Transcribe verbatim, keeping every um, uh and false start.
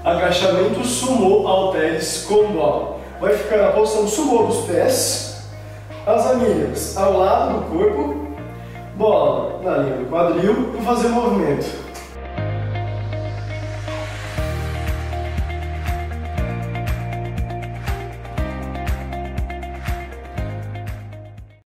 agachamento sumô halteres com bola. Vai ficar na posição sumô dos pés, as anilhas ao lado do corpo, bola na linha do quadril e fazer o movimento.